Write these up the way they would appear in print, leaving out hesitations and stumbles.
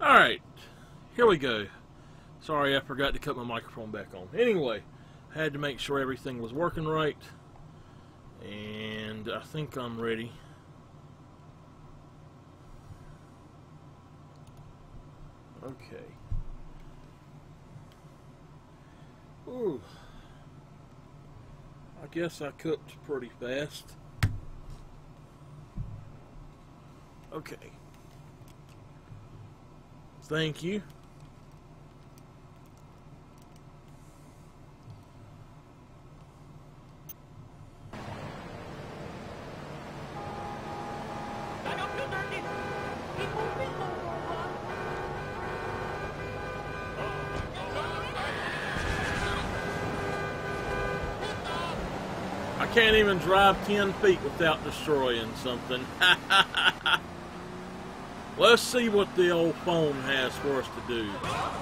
Alright, here we go. Sorry, I forgot to cut my microphone back on. Anyway, I had to make sure everything was working right. And I think I'm ready. Okay. Ooh. I guess I cooked pretty fast. Okay. Thank you. I can't even drive 10 feet without destroying something. Let's see what the old phone has for us to do.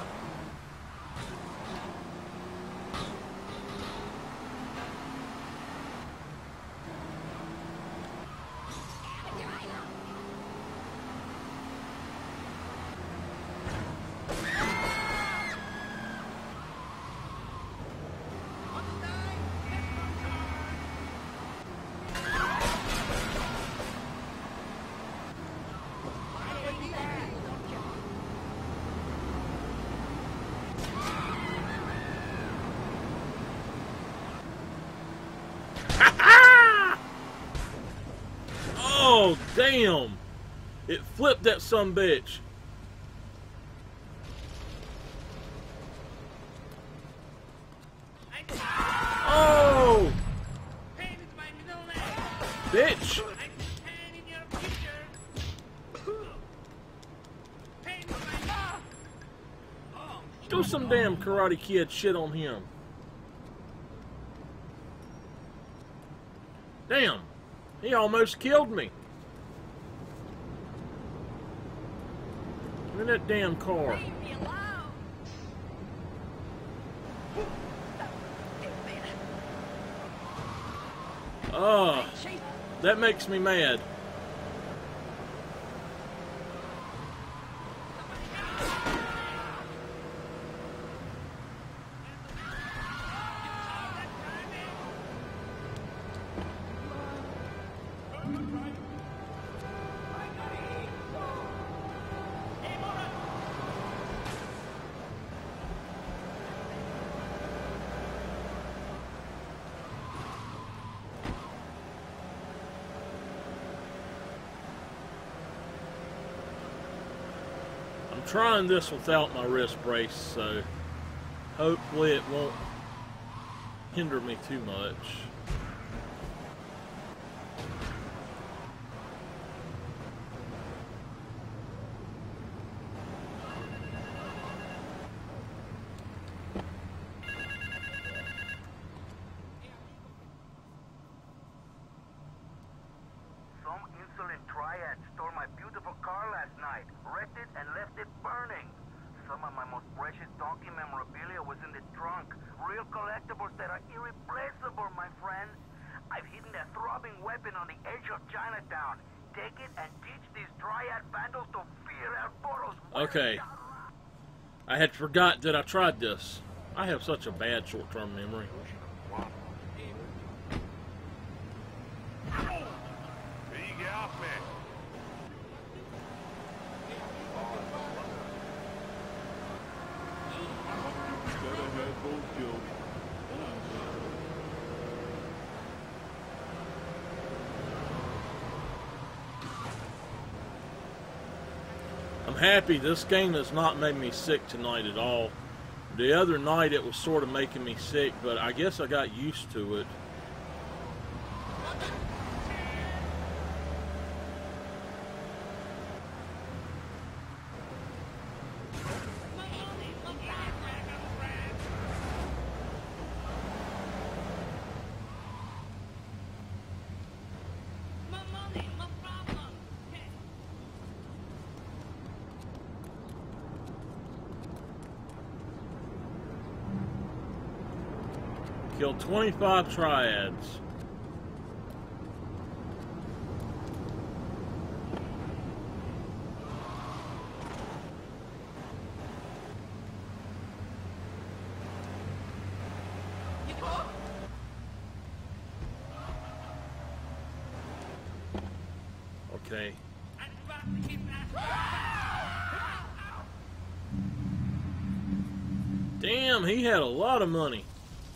Oh, damn! It flipped that sumbitch. Oh! Bitch! Do some damn Karate Kid shit on him. Damn! He almost killed me. Get in that damn car. Oh, that makes me mad. I'm trying this without my wrist brace, so hopefully it won't hinder me too much. Some insolent triad stole my beautiful car last night, wrecked it and left it burning. Some of my most precious donkey memorabilia was in the trunk. Real collectibles that are irreplaceable, my friend. I've hidden a throbbing weapon on the edge of Chinatown. Take it and teach these triad vandals to fear El Poro's. Okay. I had forgot that I tried this. I have such a bad short-term memory. I'm happy this game has not made me sick tonight at all. The other night it was sort of making me sick, but I guess I got used to it. Killed 25 triads. Okay. Damn, he had a lot of money.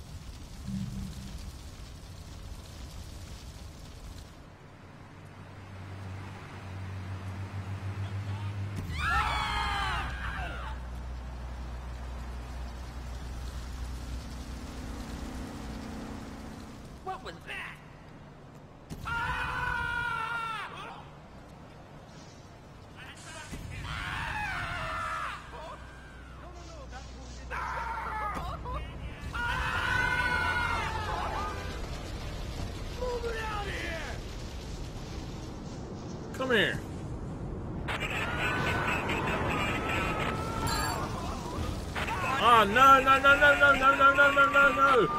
What was that? Come here. Ah, no, no, no, no, no, no, no, no, no, no, no.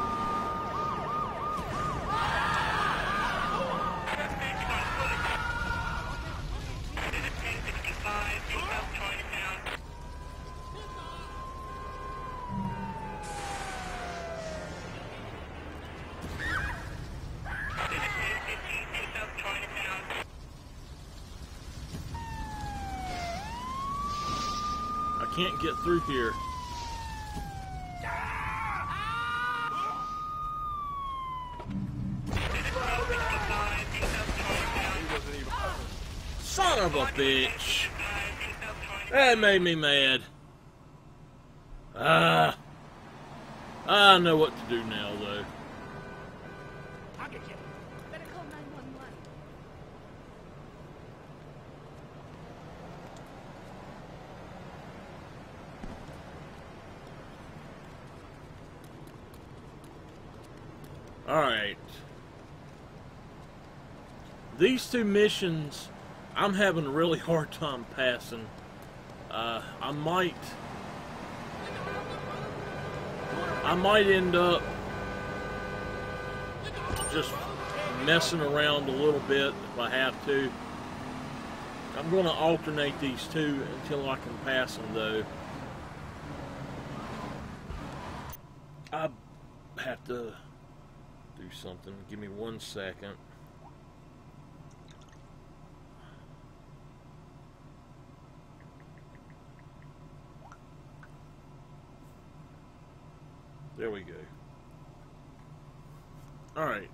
I can't get through here. Son of a bitch. That made me mad. I know what to do now, though. I'll get you. Better call 911. Alright. These two missions, I'm having a really hard time passing. I might end up just messing around a little bit if I have to. I'm going to alternate these two until I can pass them, though. I have to do something. Give me 1 second. There we go. All right.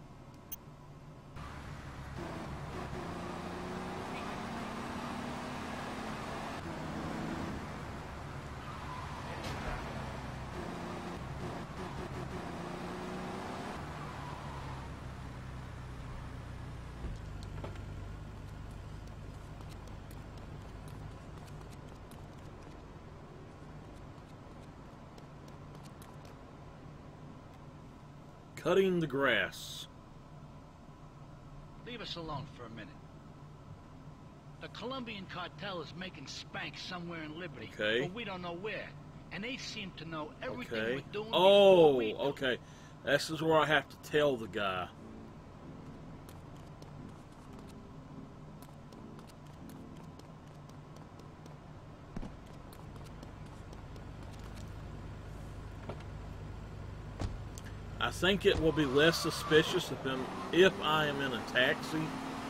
Cutting the grass. Leave us alone for a minute. The Colombian cartel is making spank somewhere in Liberty, Okay. but we don't know where. And they seem to know everything Okay. we're doing. Oh, before we do. okay. This is where I have to tell the guy. I think it will be less suspicious if I am in a taxi.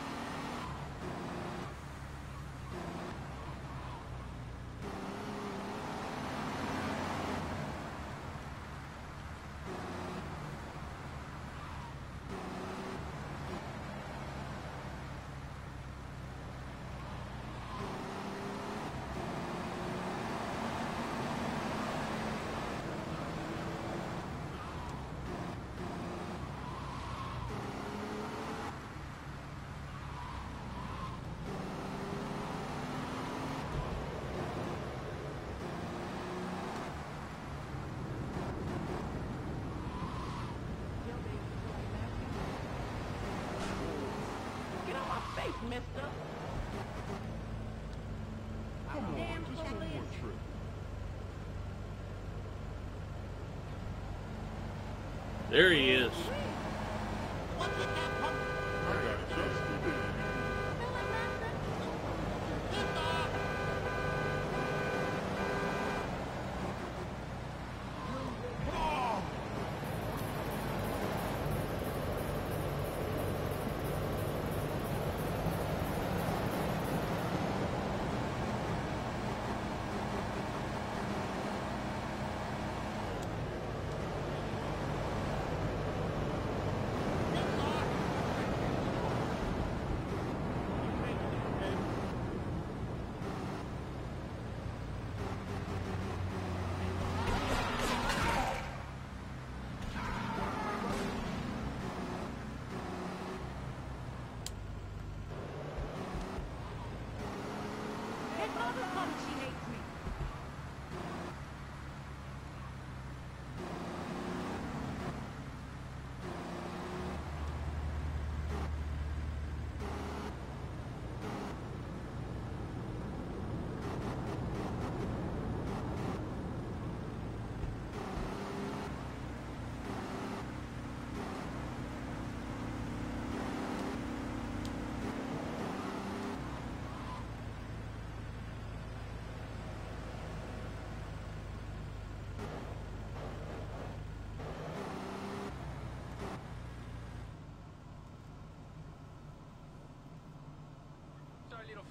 Get on my face, mister. Come on, just one more trip. There he is.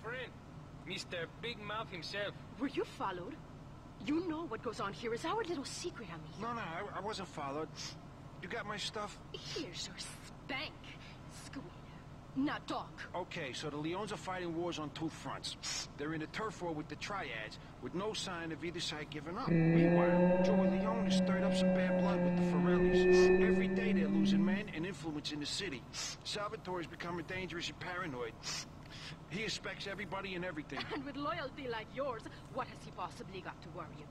friend, Mr. Big Mouth himself. Were you followed? You know what goes on here is our little secret, amigo. No, I wasn't followed. You got my stuff? Here's your spank, squealer. Now talk. Okay, so the Leons are fighting wars on two fronts. They're in a turf war with the Triads, with no sign of either side giving up. Meanwhile, Joey Leone has stirred up some bad blood with the Forellis. Every day they're losing men and influence in the city. Salvatore's becoming dangerous and paranoid. He expects everybody and everything. And with loyalty like yours, what has he possibly got to worry about?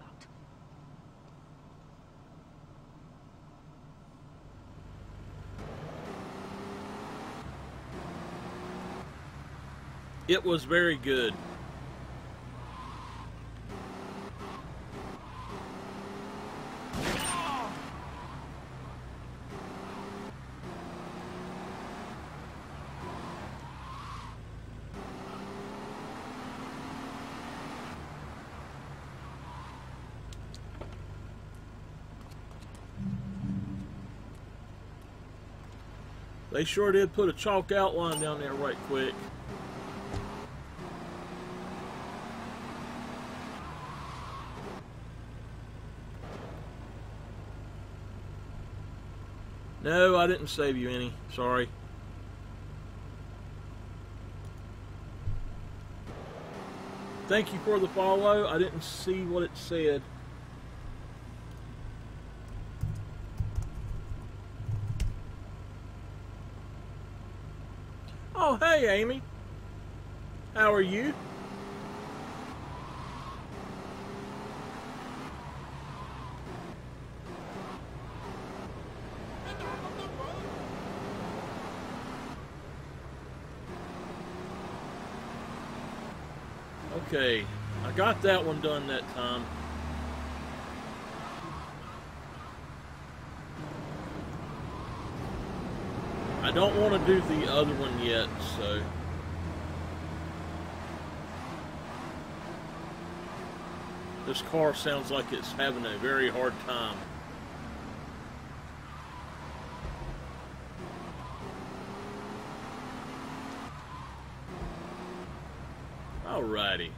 It was very good. They sure did put a chalk outline down there right quick. No, I didn't save you any. Sorry. Thank you for the follow. I didn't see what it said. Oh, hey, Amy. How are you? Okay, I got that one done that time. I don't want to do the other one yet, so... This car sounds like it's having a very hard time. Alrighty.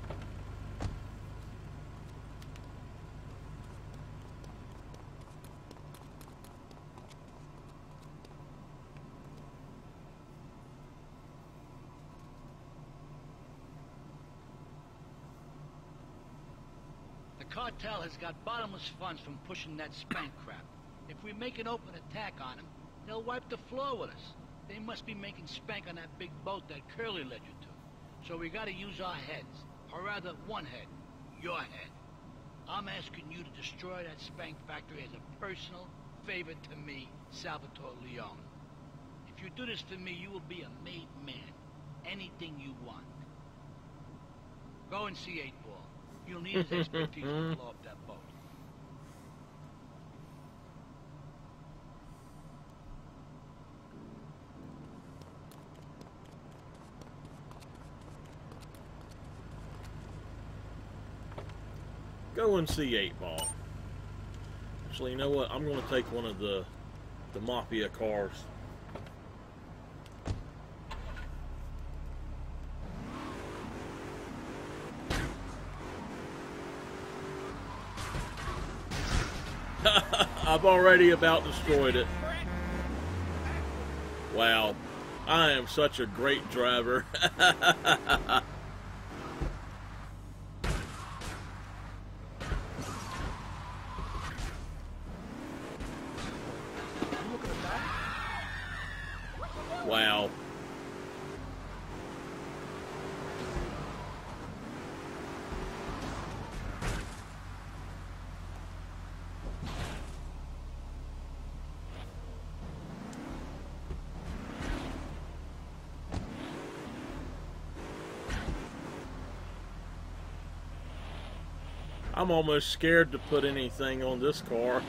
The cartel has got bottomless funds from pushing that spank crap. If we make an open attack on them, they'll wipe the floor with us. They must be making spank on that big boat that Curly led you to. So we gotta use our heads. Or rather, one head. Your head. I'm asking you to destroy that spank factory as a personal favor to me, Salvatore Leone. If you do this for me, you will be a made man. Anything you want. Go and see 8-Ball. You'll need his expertise to blow up that boat. Go and see 8-Ball. Actually, you know what? I'm going to take one of the Mafia cars. I've already about destroyed it. Wow. I am such a great driver. Wow. I'm almost scared to put anything on this car.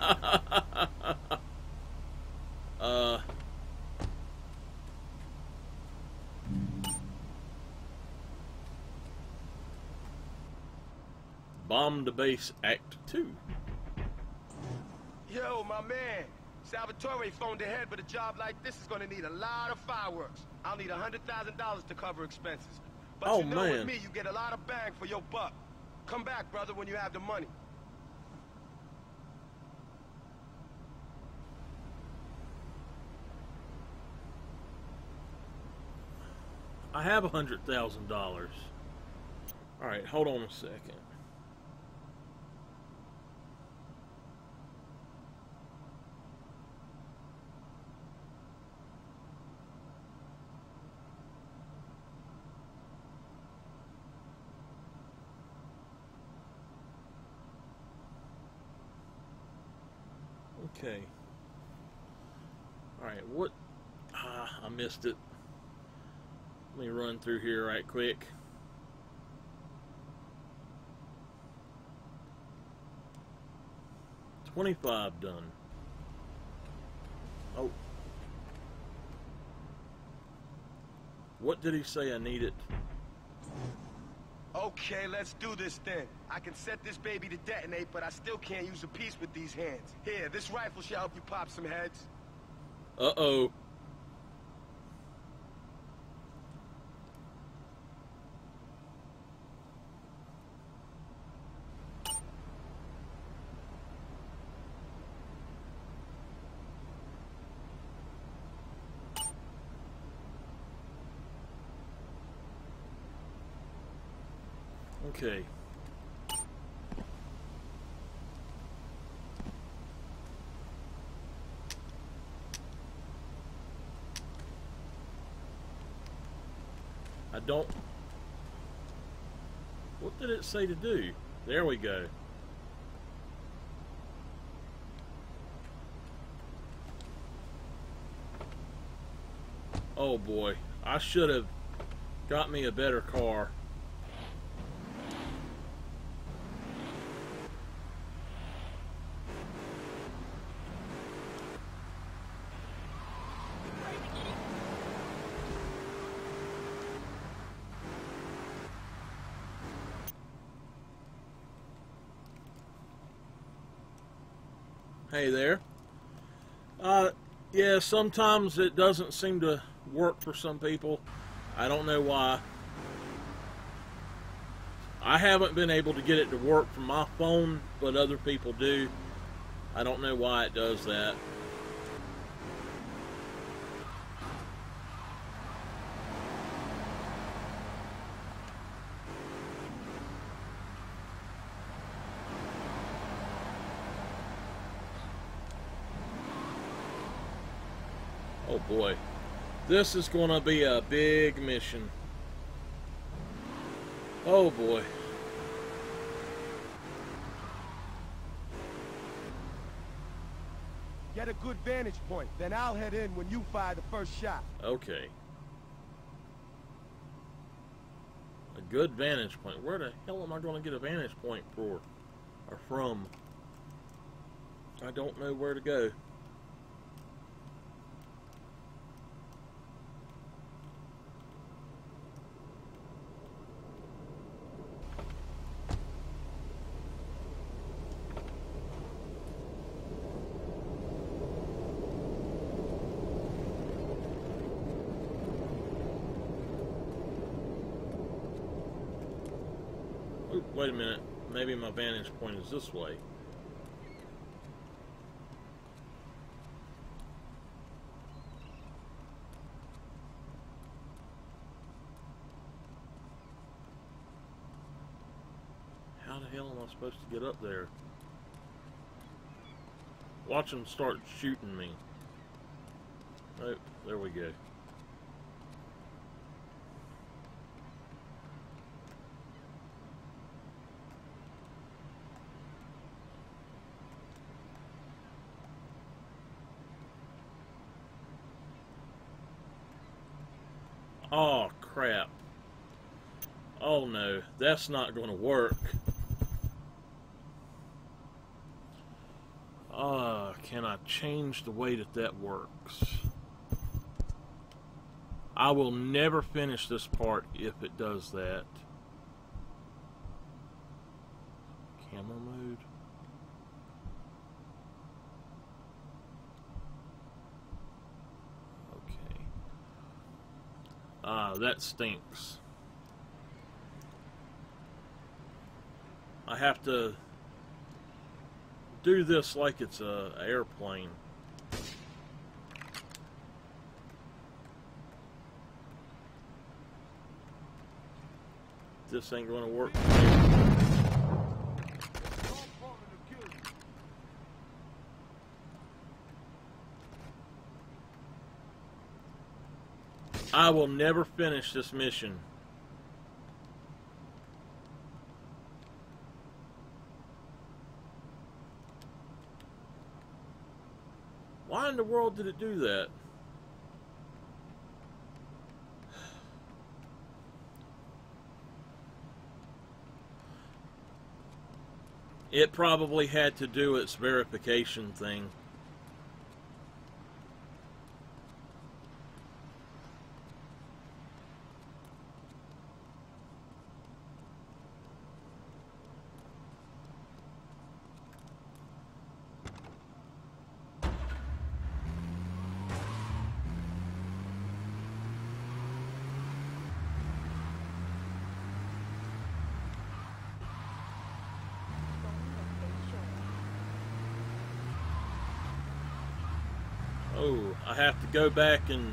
Bomb the Base Act 2. Yo, my man. Salvatore phoned ahead, but a job like this is gonna need a lot of fireworks. I'll need $100,000 to cover expenses. But Oh, you know with man. me, you get a lot of bang for your buck. Come back, brother, when you have the money. I have $100,000. All right, hold on a second. Okay. All right, what? I missed it. Let me run through here right quick. $25 done. Oh. What did he say I needed? Okay, let's do this then. I can set this baby to detonate, but I still can't use a piece with these hands. Here, this rifle should help you pop some heads. Uh-oh. Okay. I don't... What did it say to do? There we go. Oh boy. I should have got me a better car. Hey there. Yeah, sometimes it doesn't seem to work for some people. I don't know why. I haven't been able to get it to work from my phone, but other people do. I don't know why it does that. Oh boy, this is going to be a big mission. Oh boy. Get a good vantage point, then I'll head in when you fire the first shot. Okay. A good vantage point. Where the hell am I going to get a vantage point for? Or from? I don't know where to go. Oop, wait a minute. Maybe my vantage point is this way. How the hell am I supposed to get up there? Watch them start shooting me. Oh, there we go. Oh, crap. Oh, no. That's not going to work. Can I change the way that works? I will never finish this part if it does that. Camera mode. Okay. That stinks. I have to do this like it's a airplane. This ain't going to work. I will never finish this mission. Why in the world did it do that? It probably had to do its verification thing. Oh, I have to go back and...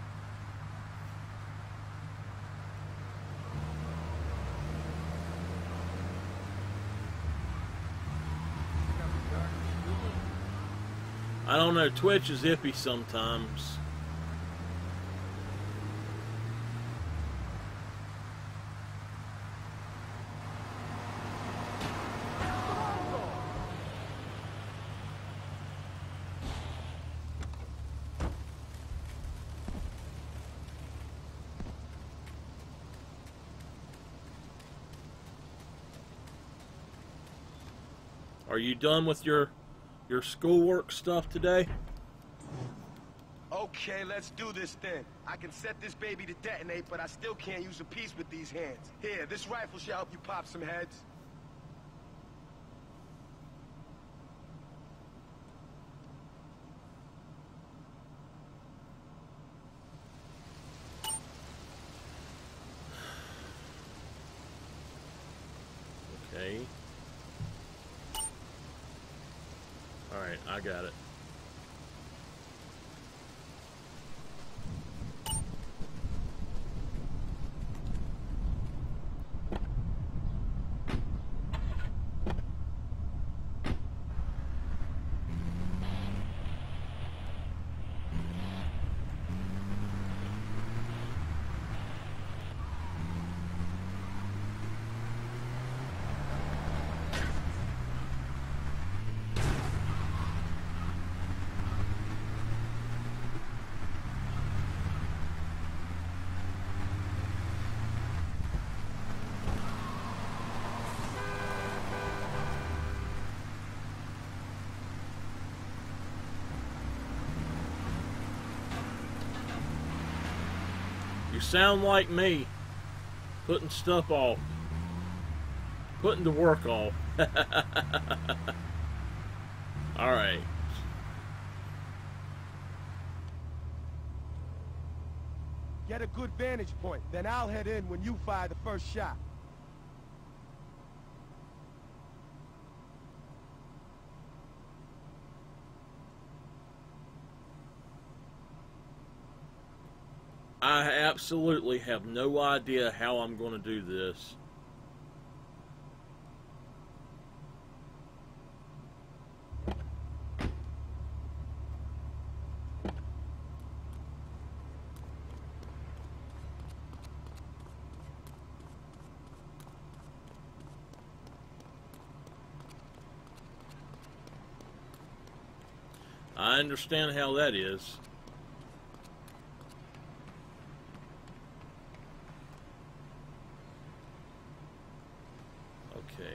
I don't know, Twitch is iffy sometimes. Are you done with your schoolwork stuff today? Okay, let's do this then. I can set this baby to detonate, but I still can't use a piece with these hands. Here, this rifle should help you pop some heads. Okay. Alright, I got it. You sound like me, putting stuff off, putting the work off. All right. Get a good vantage point, then I'll head in when you fire the first shot. I absolutely have no idea how I'm going to do this. I understand how that is. Okay.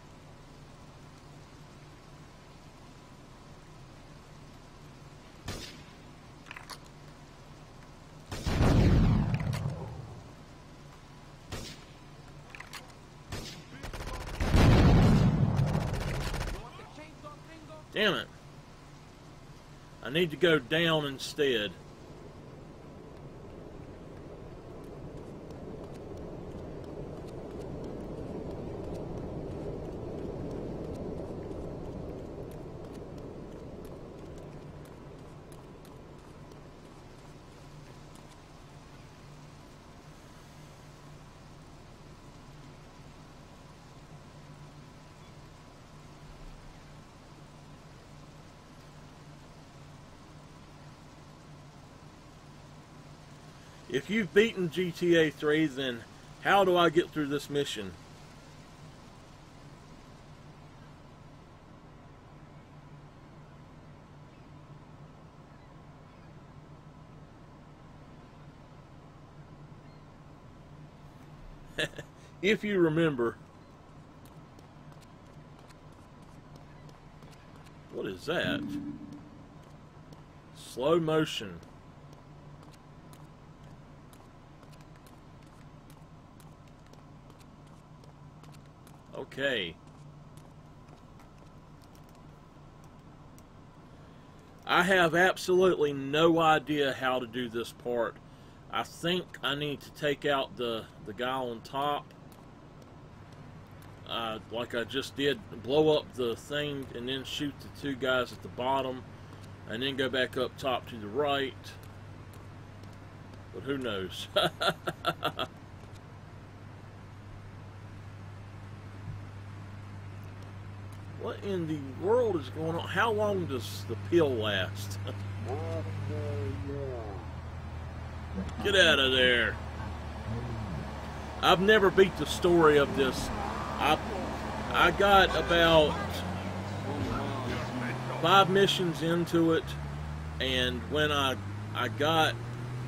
Damn it. I need to go down instead. If you've beaten GTA 3, then how do I get through this mission? If you remember. What is that? Slow motion. Okay. I have absolutely no idea how to do this part. I think I need to take out the guy on top. Like I just did, blow up the thing and then shoot the two guys at the bottom and then go back up top to the right. But who knows? What in the world is going on? How long does the pill last? Get out of there. I've never beat the story of this. I got about 5 missions into it, and when I got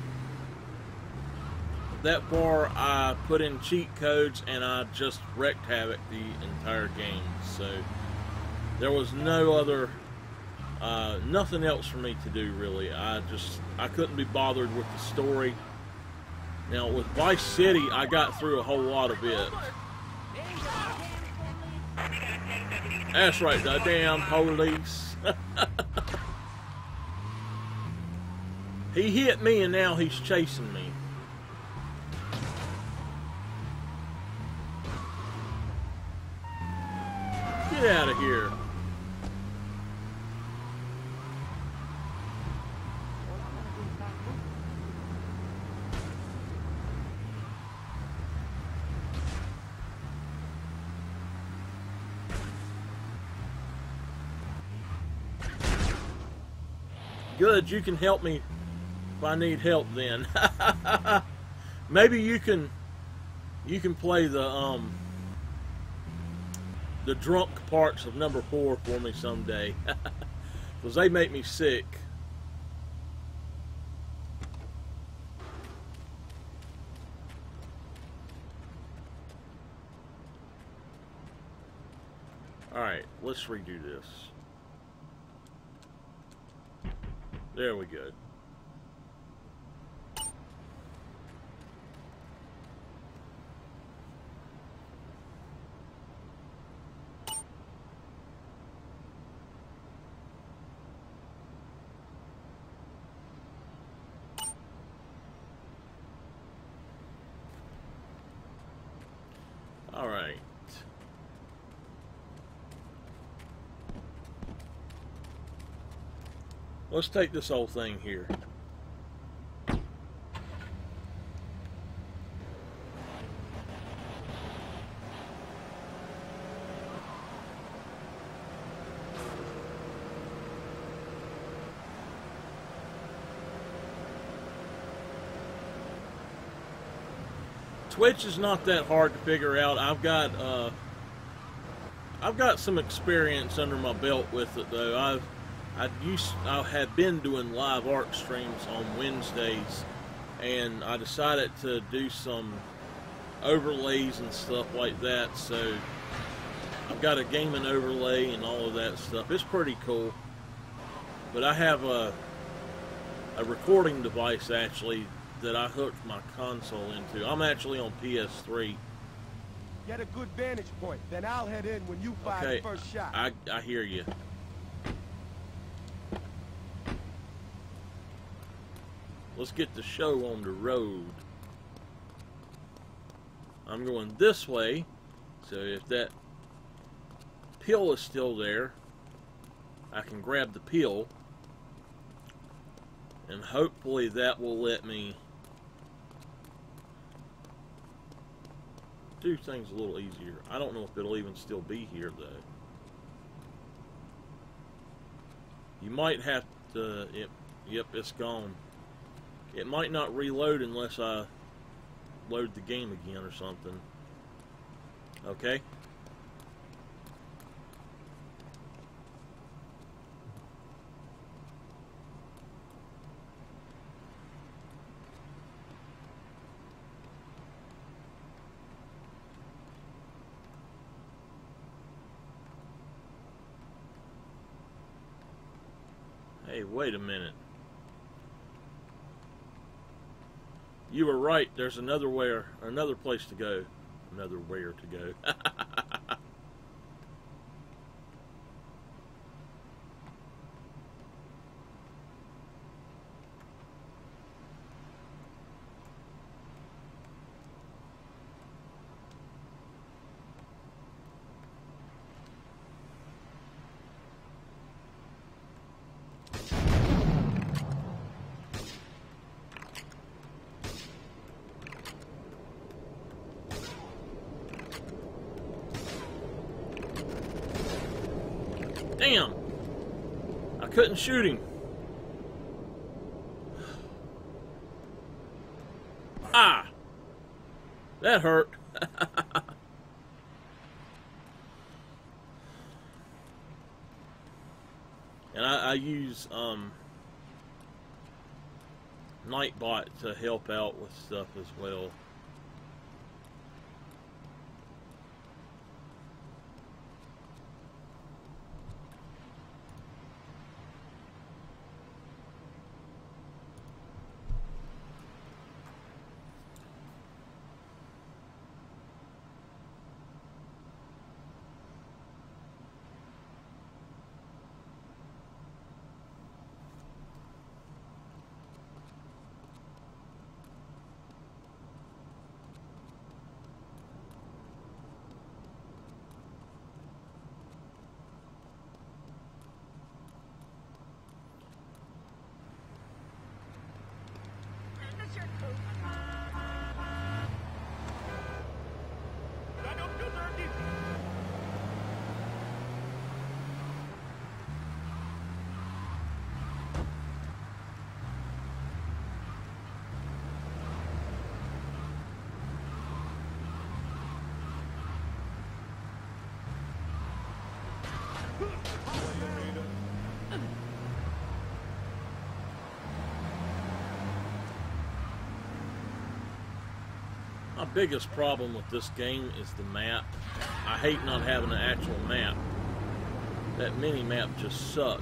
that far, I put in cheat codes and I just wrecked havoc the entire game. So there was no other, nothing else for me to do really. I couldn't be bothered with the story. Now with Vice City, I got through a whole lot of it. That's right, the damn police. He hit me and now he's chasing me. Get out of here. Good, you can help me if I need help then. Maybe you can play the drunk parts of number 4 for me someday. Because they make me sick. Alright, let's redo this. There we go. All right. Let's take this whole thing here. Twitch is not that hard to figure out. I've got some experience under my belt with it though. I had been doing live art streams on Wednesdays, and I decided to do some overlays and stuff like that. So I've got a gaming overlay and all of that stuff. It's pretty cool. But I have a recording device actually that I hooked my console into. I'm actually on PS3. Get a good vantage point, then I'll head in when you fire the first shot. I hear you. Let's get the show on the road. I'm going this way, so if that pill is still there, I can grab the pill, and hopefully that will let me do things a little easier. I don't know if it'll even still be here though. You might have to, yep, it's gone. it might not reload unless I load the game again or something. Okay. Hey, wait a minute. You were right. There's another place to go. Another where to go. Damn! I couldn't shoot him. Ah! That hurt. And I use Nightbot to help out with stuff as well. My biggest problem with this game is the map. I hate not having an actual map. That mini-map just sucks.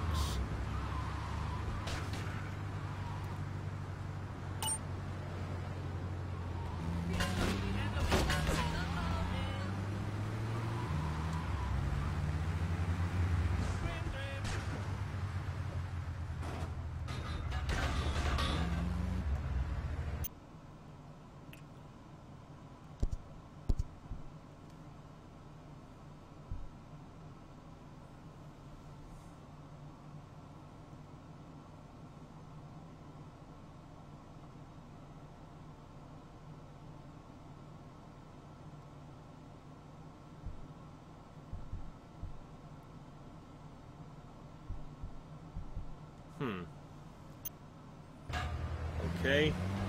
Okay.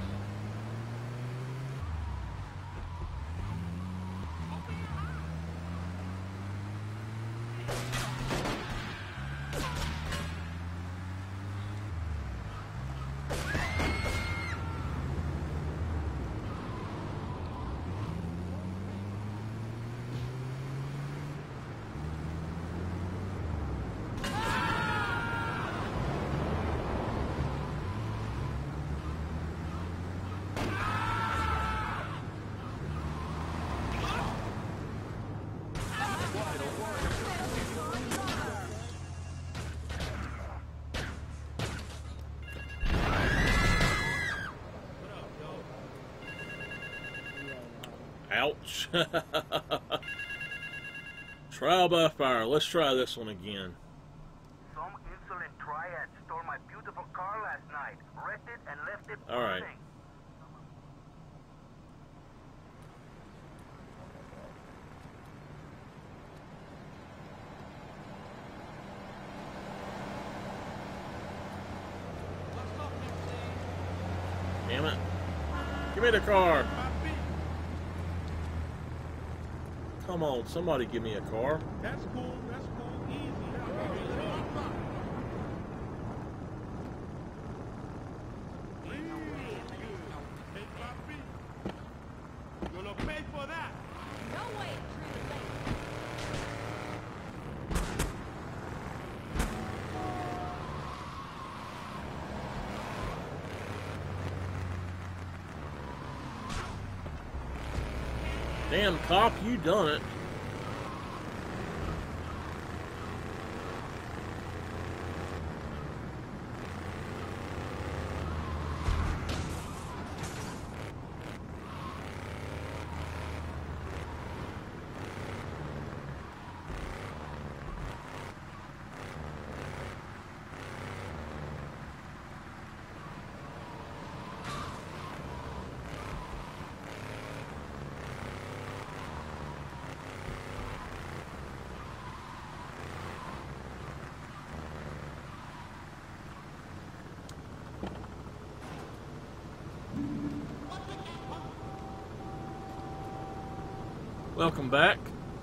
Ouch. Trial by fire. Let's try this one again. Some insolent triad stole my beautiful car last night, wrecked it and left it burning. All right. Damn it. Give me the car. Come on, somebody give me a car. That's cool. That's cool. Easy. You're gonna pay for that. No way, truly. Damn, cop, you done it. Welcome back.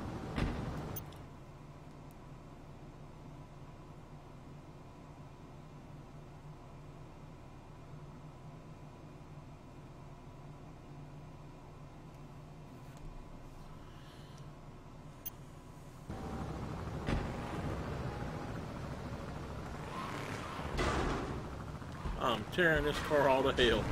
I'm tearing this car all to hell.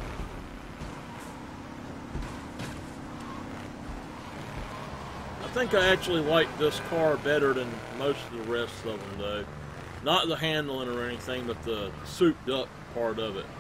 I think I actually like this car better than most of the rest of them, though. Not the handling or anything, but the souped up part of it.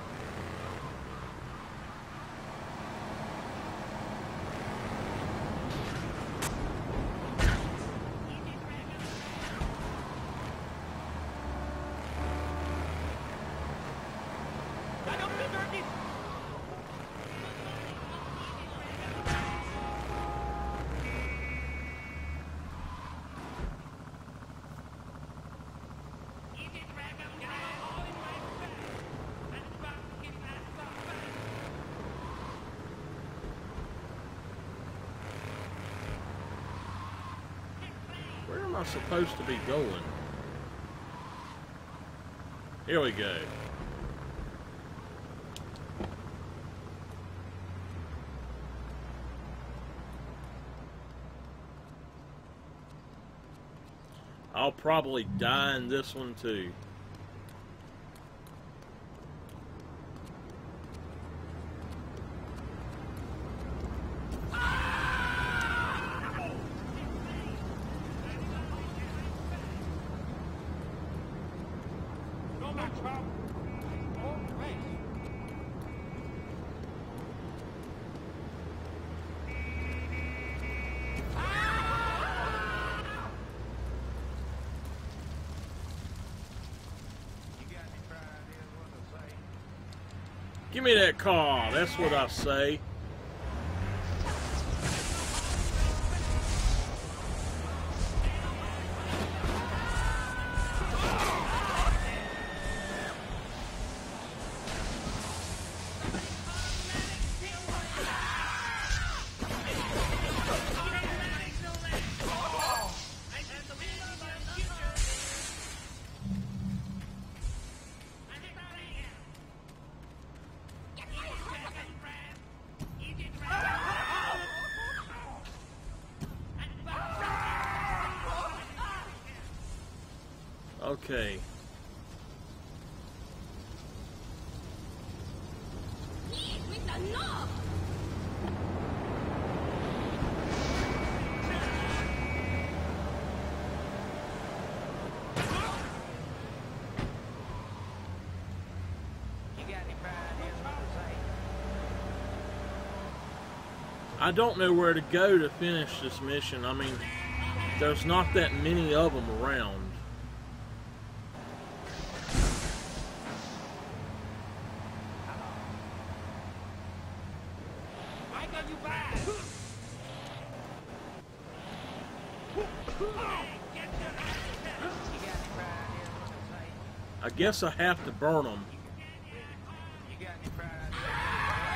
Where am I supposed to be going? Here we go. I'll probably die in this one too. Give me that car, that's what I say. Okay. I don't know where to go to finish this mission. I mean, there's not that many of them around. I guess I have to burn them.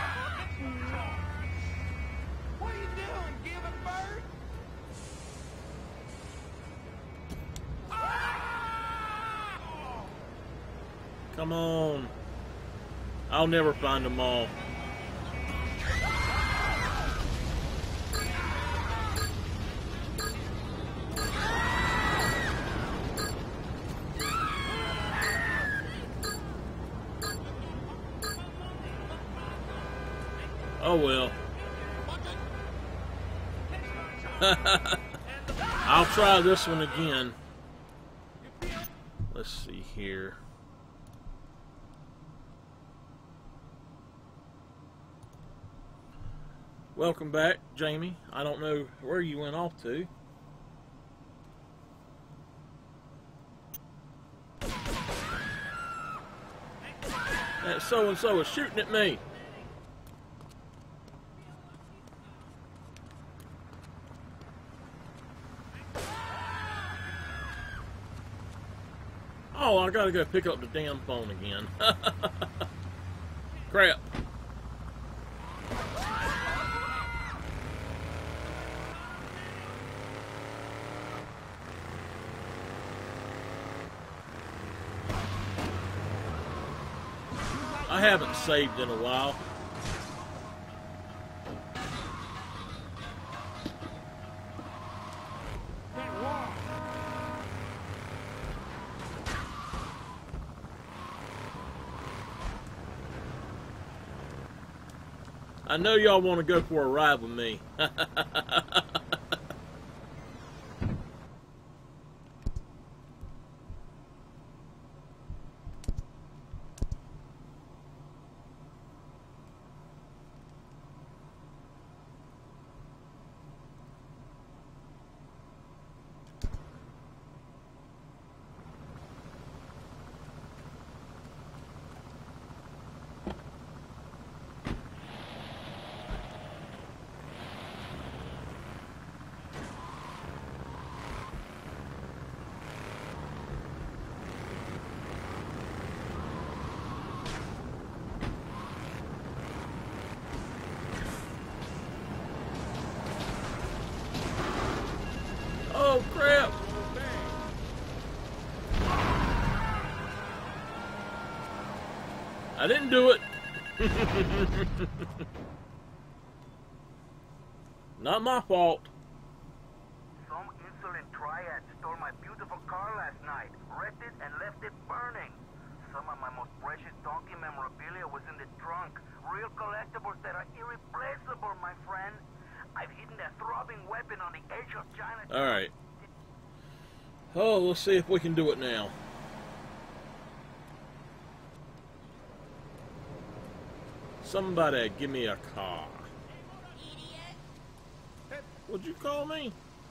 Come on. I'll never find them all. Oh well. I'll try this one again. Let's see here. Welcome back, Jamie. I don't know where you went off to. That so-and-so is shooting at me. Oh, I gotta go pick up the damn phone again. Crap. I haven't saved in a while. I know y'all want to go for a ride with me. Oh, crap. I didn't do it. Not my fault. Some insolent triad stole my beautiful car last night, wrecked it and left it burning. Some of my most precious donkey memorabilia was in the trunk. Real collectibles that are irreplaceable, my friend. I've hidden a throbbing weapon on the edge of China. All right. Oh, let's see if we can do it now. Somebody give me a car. What'd you call me?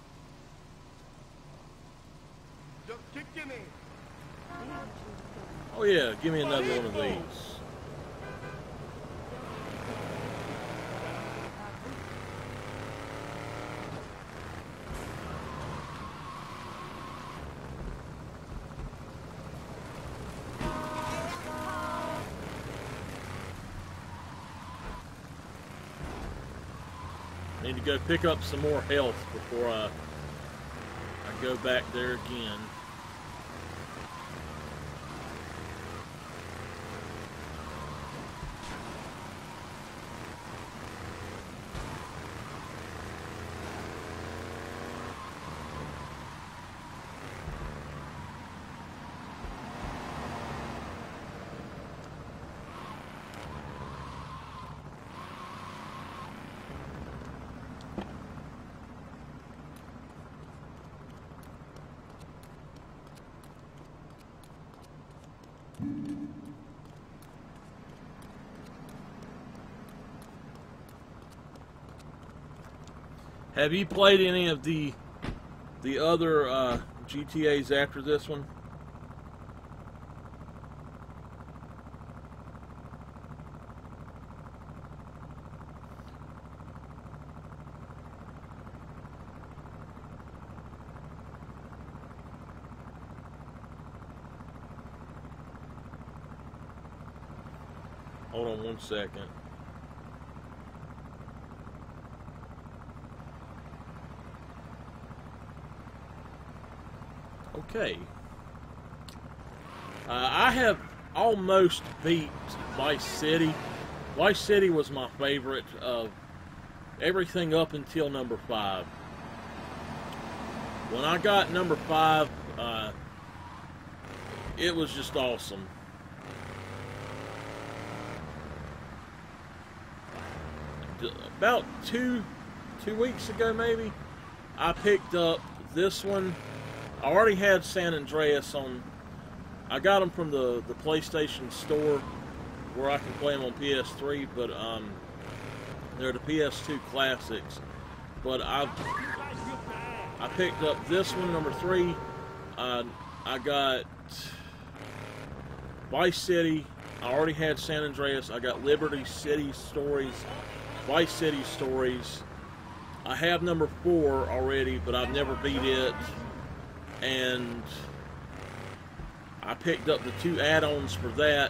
Just kicking it. Oh yeah, give me another one of these. Need to go pick up some more health before I go back there again. Have you played any of the other GTAs after this one? Hold on one second. Okay. I have almost beat Vice City. Vice City was my favorite of everything up until number 5. When I got number 5, it was just awesome. About two weeks ago, maybe, I picked up this one. I already had San Andreas on. I got them from the PlayStation Store, where I can play them on PS3, but they're the PS2 classics. But I picked up this one, number 3. I got Vice City. I already had San Andreas. I got Liberty City Stories, Vice City Stories. I have number 4 already, but I've never beat it. And I picked up the 2 add-ons for that.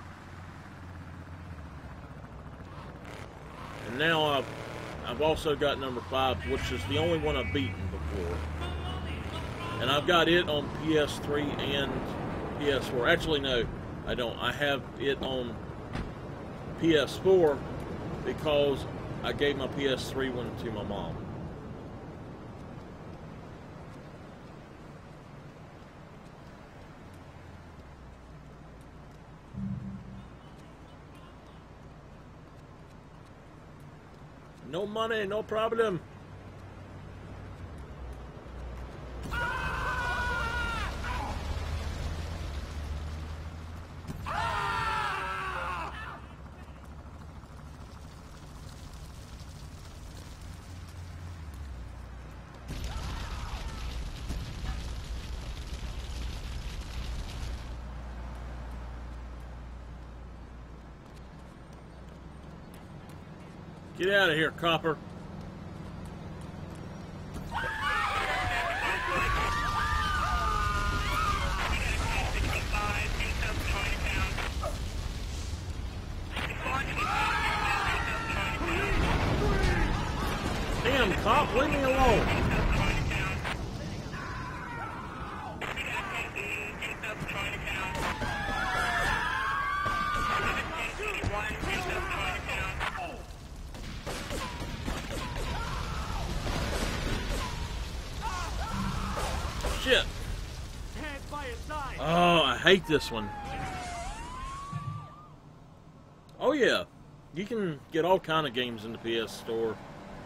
And now I've also got number 5, which is the only one I've beaten before. And I've got it on PS3 and PS4. Actually, no, I don't. I have it on PS4 because I gave my PS3 one to my mom. No money, no problem. Get out of here, copper. Damn, cop, leave me alone. Shit. Oh, I hate this one. Oh yeah, you can get all kind of games in the PS Store.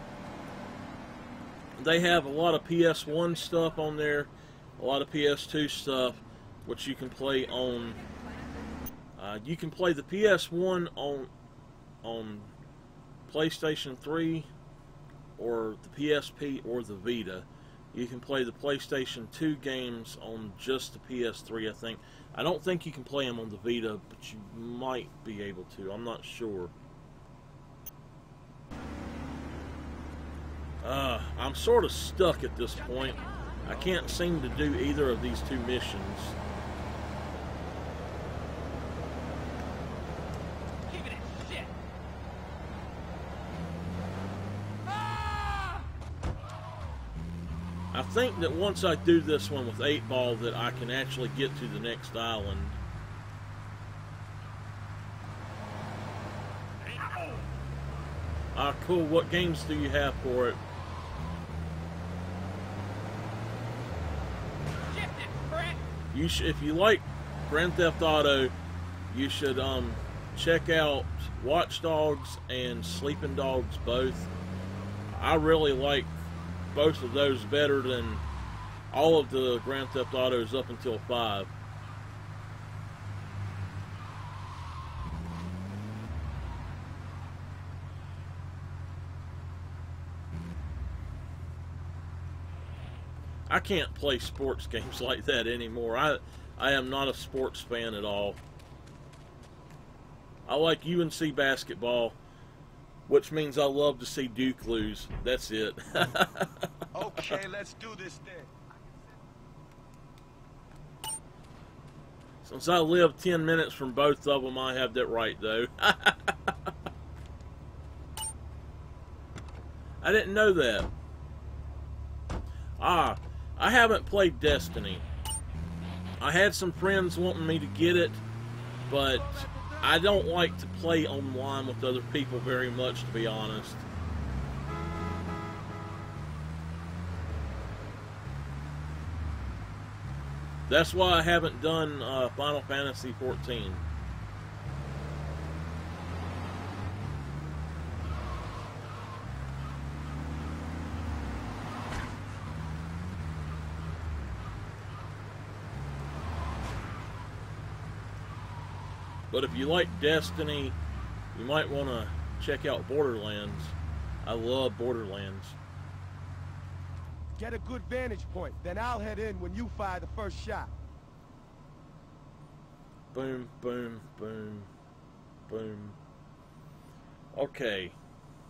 They have a lot of PS1 stuff on there, a lot of PS2 stuff, which you can play on. You can play the PS1 on PlayStation 3, or the PSP, or the Vita. You can play the PlayStation 2 games on just the PS3, I think. I don't think you can play them on the Vita, but you might be able to. I'm not sure. I'm sort of stuck at this point. I can't seem to do either of these 2 missions. I think that once I do this one with 8-Ball that I can actually get to the next island. Ah, cool. What games do you have for it? If you like Grand Theft Auto, you should check out Watch Dogs and Sleeping Dogs both. I really like both of those better than all of the Grand Theft Autos up until 5. I can't play sports games like that anymore. I am not a sports fan at all. I like UNC basketball, which means I love to see Duke lose. That's it. Okay, let's do this thing. Since I live 10 minutes from both of them, I have that right, though. I didn't know that. I haven't played Destiny. I had some friends wanting me to get it, but I don't like to play online with other people very much, to be honest. That's why I haven't done Final Fantasy XIV. But if you like Destiny, you might want to check out Borderlands. I love Borderlands. Get a good vantage point, then I'll head in when you fire the first shot. Boom, boom, boom, boom. Okay.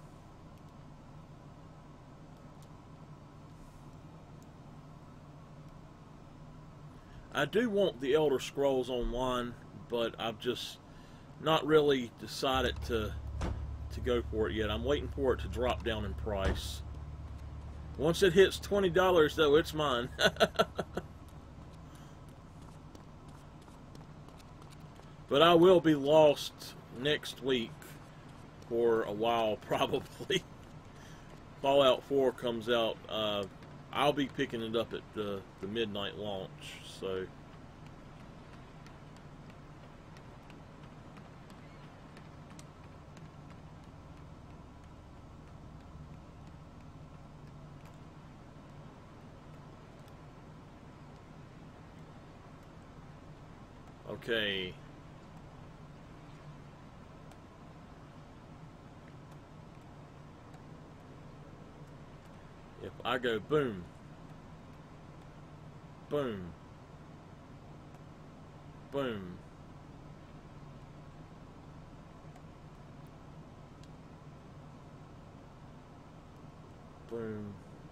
I do want the Elder Scrolls Online, but I've just not really decided to go for it yet. I'm waiting for it to drop down in price. Once it hits $20, though, it's mine. But I will be lost next week for a while, probably. Fallout 4 comes out. I'll be picking it up at the midnight launch, so... Okay. If I go boom, boom, boom, boom,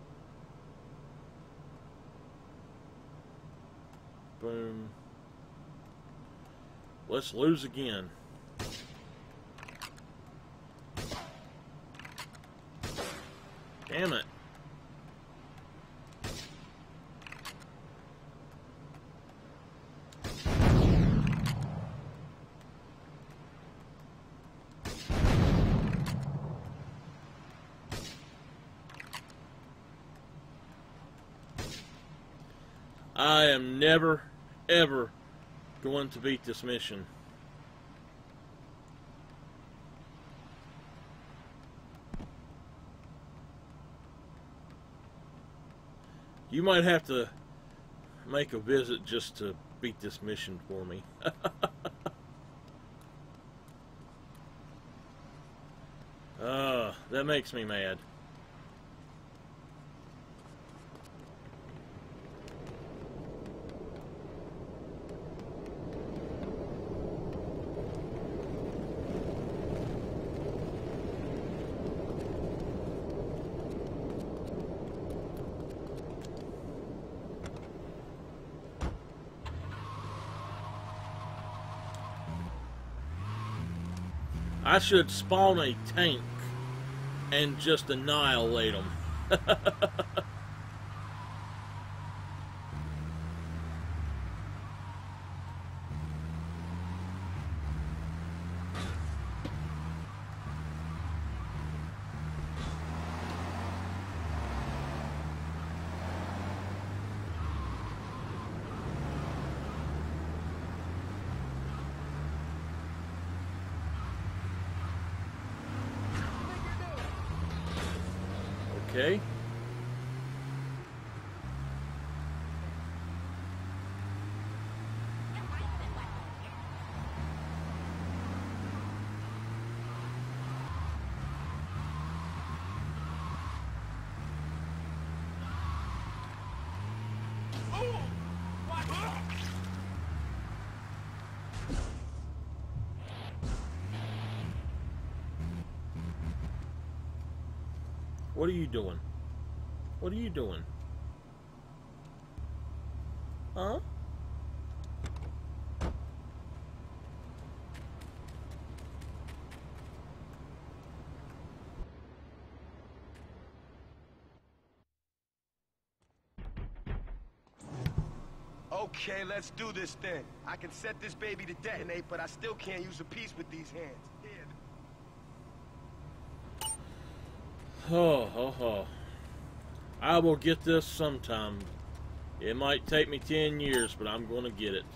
boom. Let's lose again. Damn it. I am never, ever going to beat this mission. You might have to make a visit just to beat this mission for me. That makes me mad. I should spawn a tank and just annihilate them. Okay. What are you doing? What are you doing? Huh? Okay, let's do this then. I can set this baby to detonate, but I still can't use a piece with these hands. Here. Oh. I will get this sometime. It might take me 10 years, but I'm gonna get it.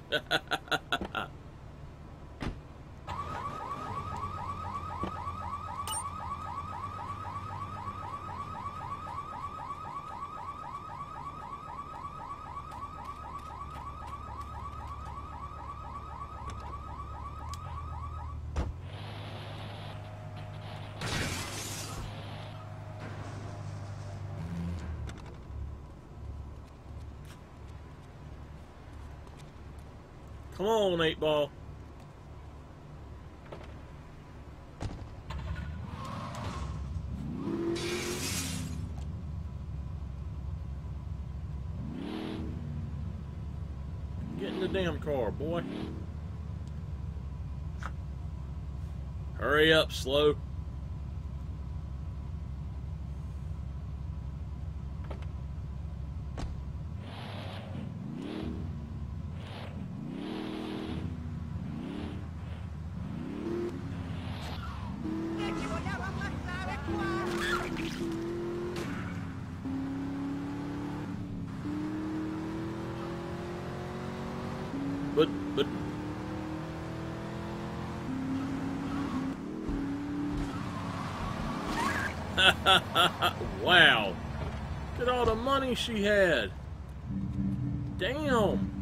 Come on, 8-ball. Get in the damn car, boy. Hurry up, slow. But wow. Look at all the money she had. Damn.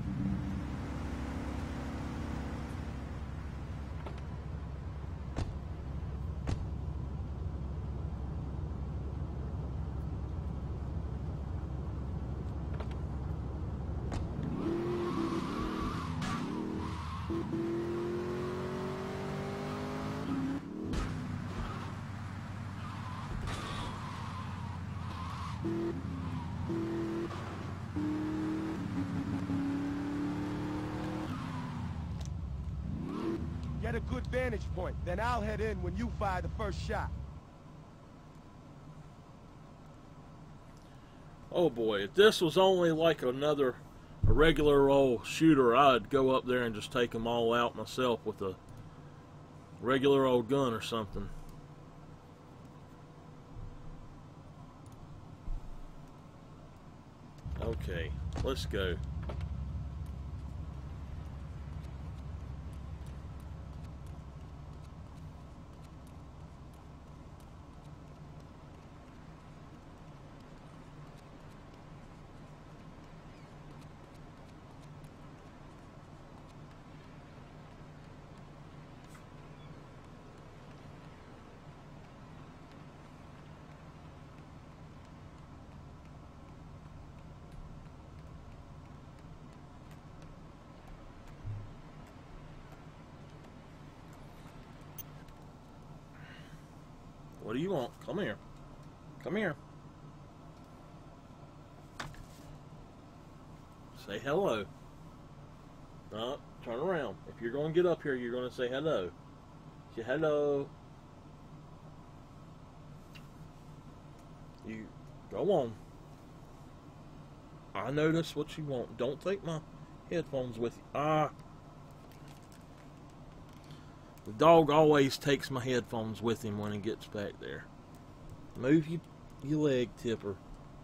Get a good vantage point, then I'll head in when you fire the first shot. Oh boy, if this was only like a regular old shooter, I'd go up there and just take them all out myself with a regular old gun or something. Okay, let's go. What do you want? Come here. Come here. Say hello. No, turn around. If you're going to get up here, you're going to say hello. Say hello. You go on. I know that's what you want. Don't take my headphones with you. The dog always takes my headphones with him when he gets back there. Move your leg, Tipper.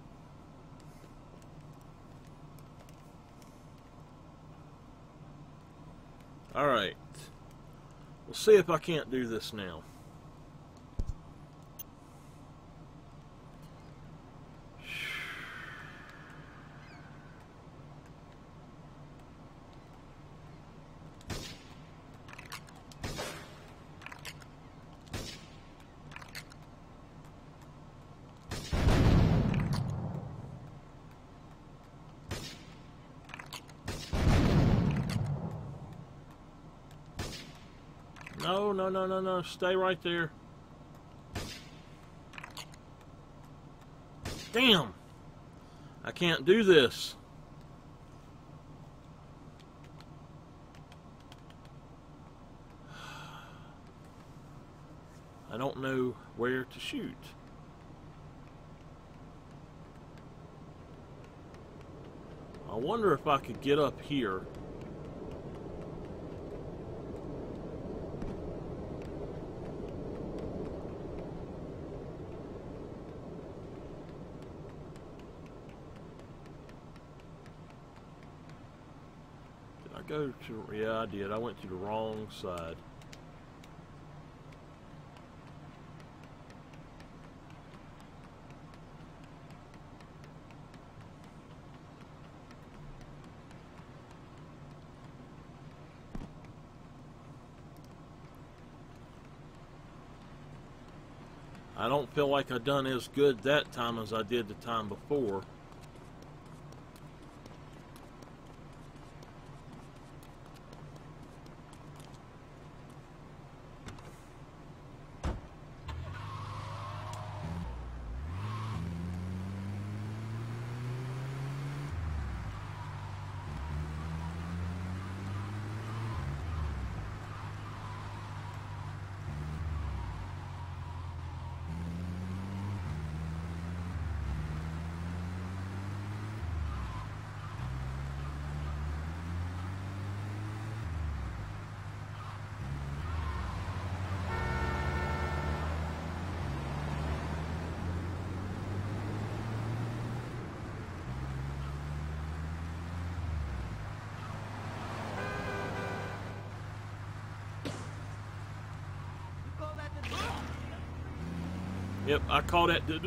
Alright. We'll see if I can't do this now. No. Stay right there. Damn! I can't do this. I don't know where to shoot. I wonder if I could get up here. Did I go to... Yeah, I did. I went to the wrong side. I don't feel like I done as good that time as I did the time before. Yep, I call that the...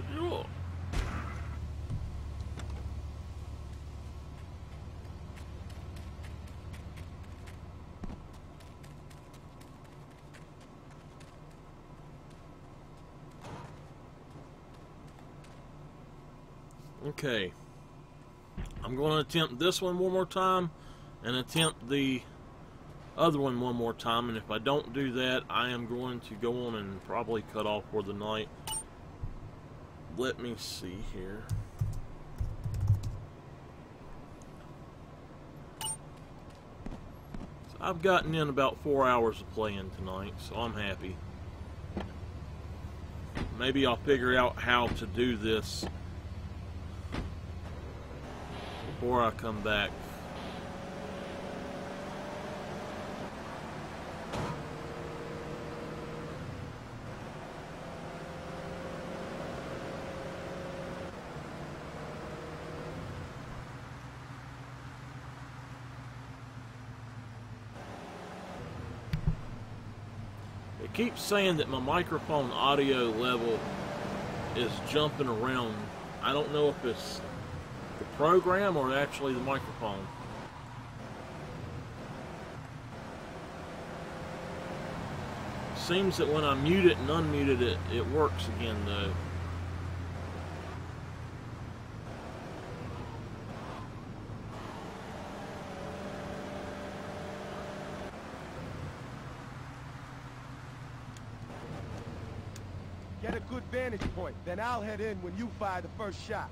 Okay. I'm going to attempt this one more time and attempt the other one more time, and if I don't do that, I am going to go on and probably cut off for the night. Let me see here. So I've gotten in about 4 hours of playing tonight, so I'm happy. Maybe I'll figure out how to do this before I come back. It keeps saying that my microphone audio level is jumping around. I don't know if it's the program or actually the microphone. Seems that when I mute it and unmute it, it works again though. Get a good vantage point, then I'll head in when you fire the first shot.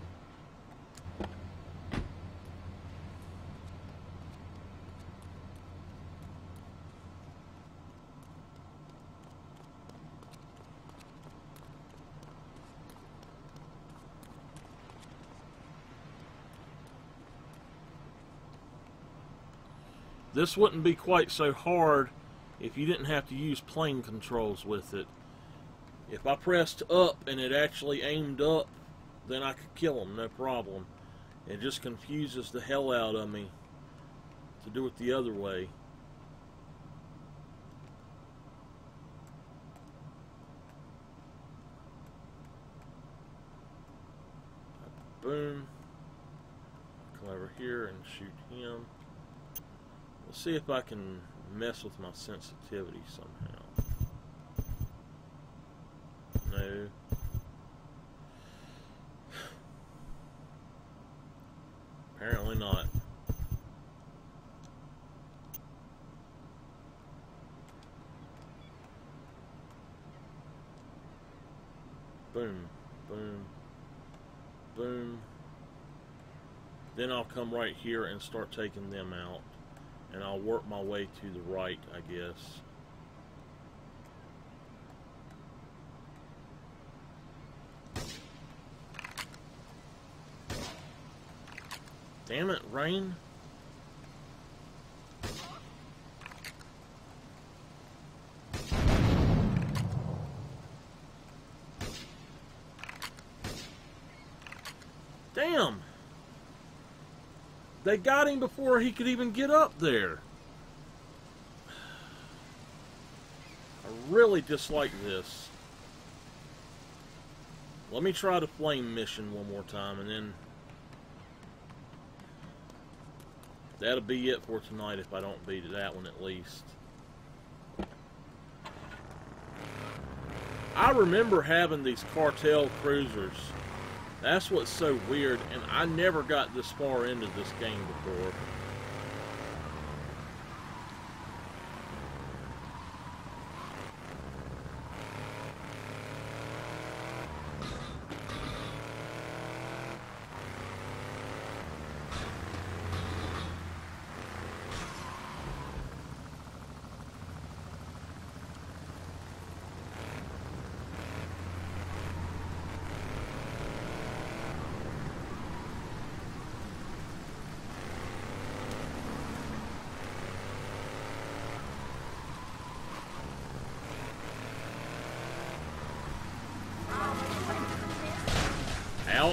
This wouldn't be quite so hard if you didn't have to use plane controls with it. If I pressed up and it actually aimed up, then I could kill him, no problem. It just confuses the hell out of me to do it the other way. Boom. Come over here and shoot him. Let's see if I can mess with my sensitivity somehow. No. Apparently not. Boom, boom, boom. Then I'll come right here and start taking them out. And I'll work my way to the right, I guess. Damn it, rain. Damn. They got him before he could even get up there. I really dislike this. Let me try the flame mission one more time, and then that'll be it for tonight if I don't beat that one at least. I remember having these cartel cruisers. That's what's so weird, and I never got this far into this game before. Ouch.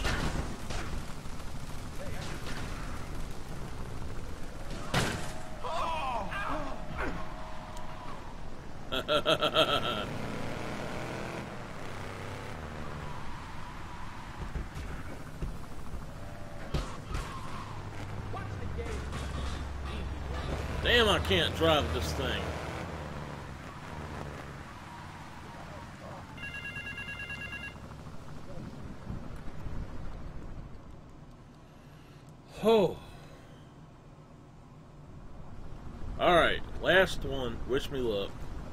Damn, I can't drive this thing. Oh. Alright, last one. Wish me luck.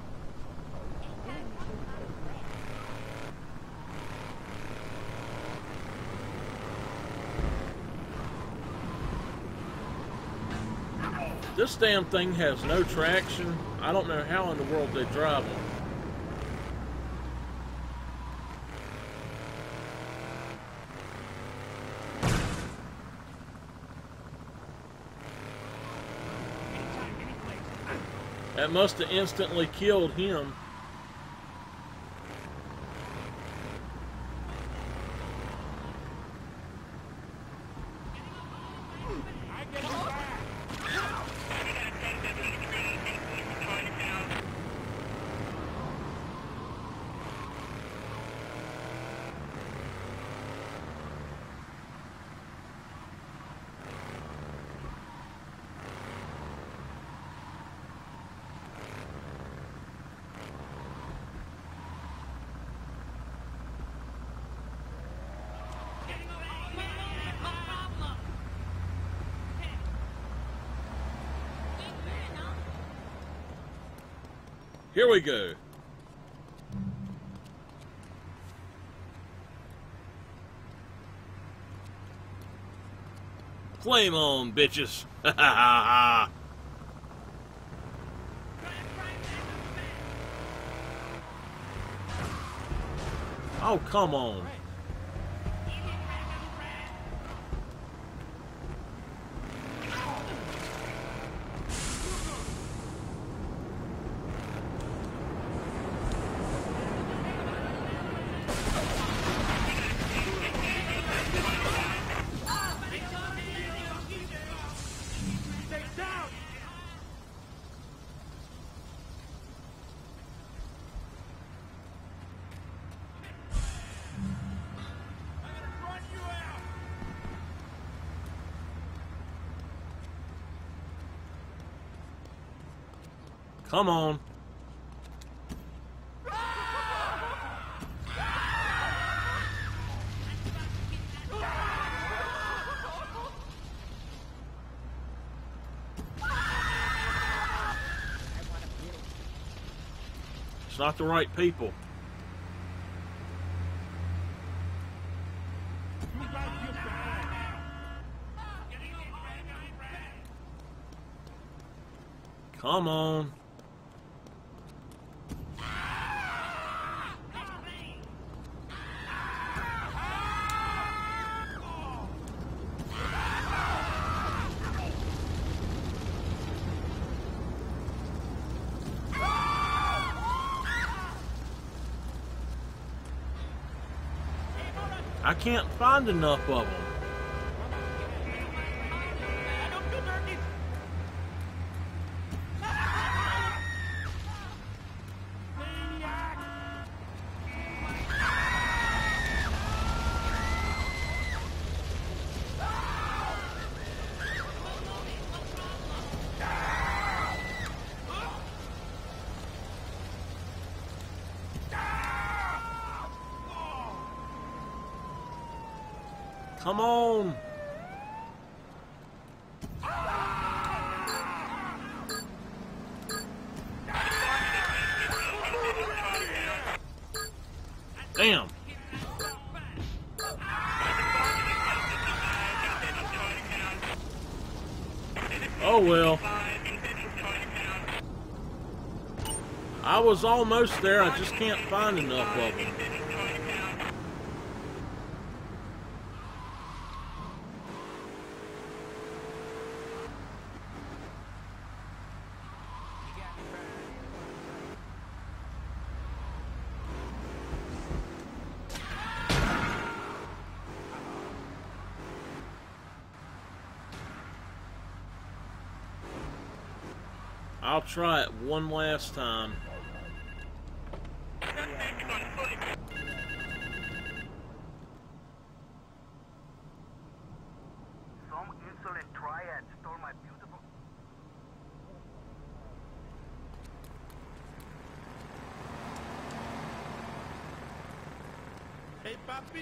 This damn thing has no traction. I don't know how in the world they drive them. That must have instantly killed him. Here we go. Flame on, bitches. Ha ha ha. Oh, come on. Come on. It's not the right people. Come on. I can't find enough of them. Come on! Damn! Oh well. I was almost there, I just can't find enough of them. I'll try it one last time. Some insolent triad stole my beautiful... Hey, papi.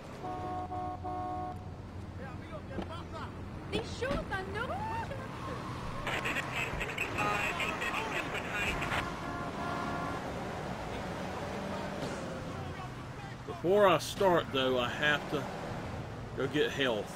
Hey, amigo, ¿qué pasa? Disciuta, no? Before I start, though, I have to go get health.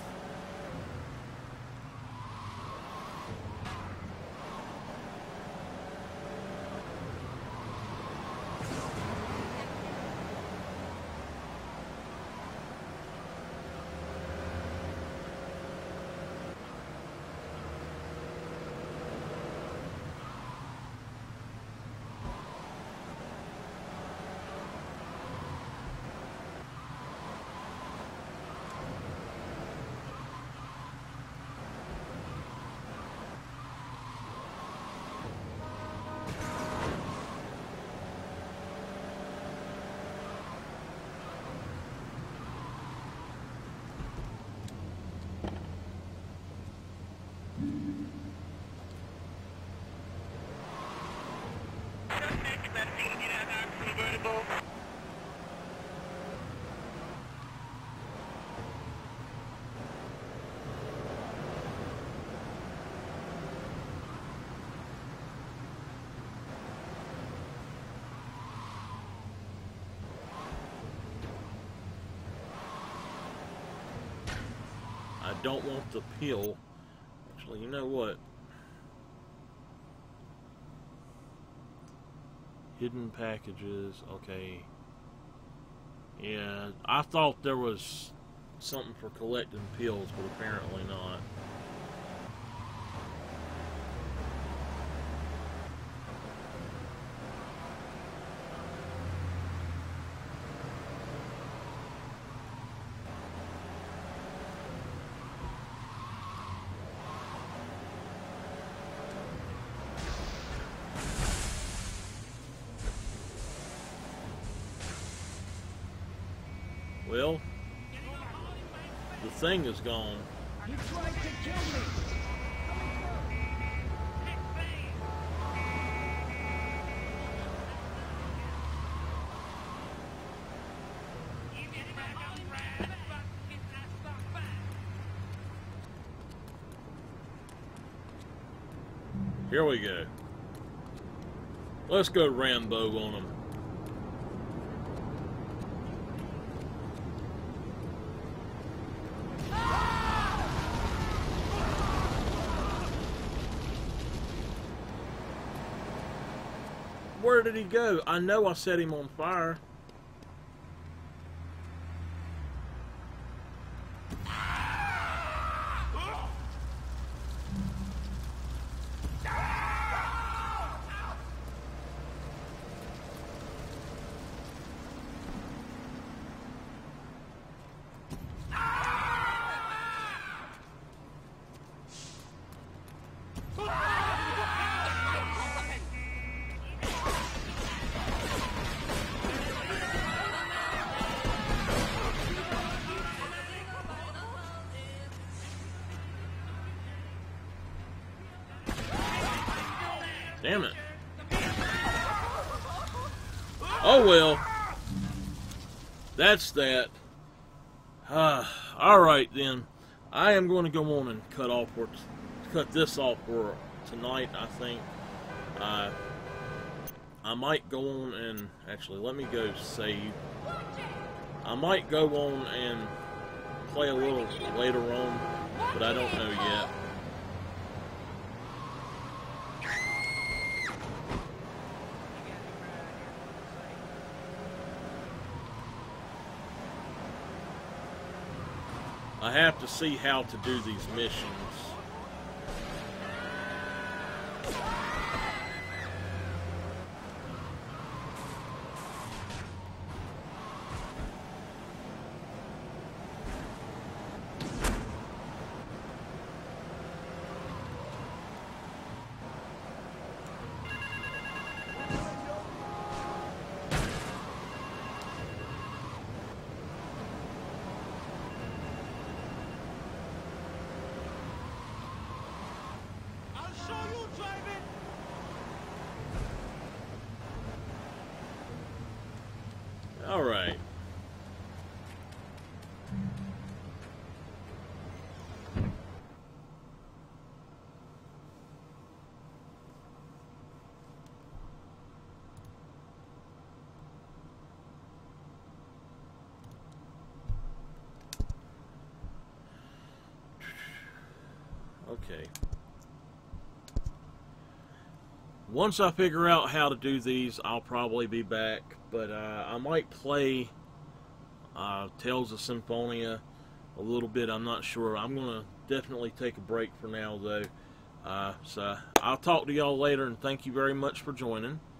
I don't want the pill. Actually, you know what? Hidden packages, okay. Yeah, I thought there was something for collecting pills, but apparently not. Well, the thing is gone. You tried to kill me. Here we go. Let's go Rambo on them. Where did he go? I know I set him on fire. Damn it. Oh well. That's that. Alright then. I am going to go on and cut this off for tonight, I think. I might go on and... Actually, let me go save. I might go on and play a little later on, but I don't know yet. I have to see how to do these missions. All right. Okay. Once I figure out how to do these, I'll probably be back. But I might play Tales of Symphonia a little bit. I'm not sure. I'm going to definitely take a break for now, though. So I'll talk to y'all later, and thank you very much for joining.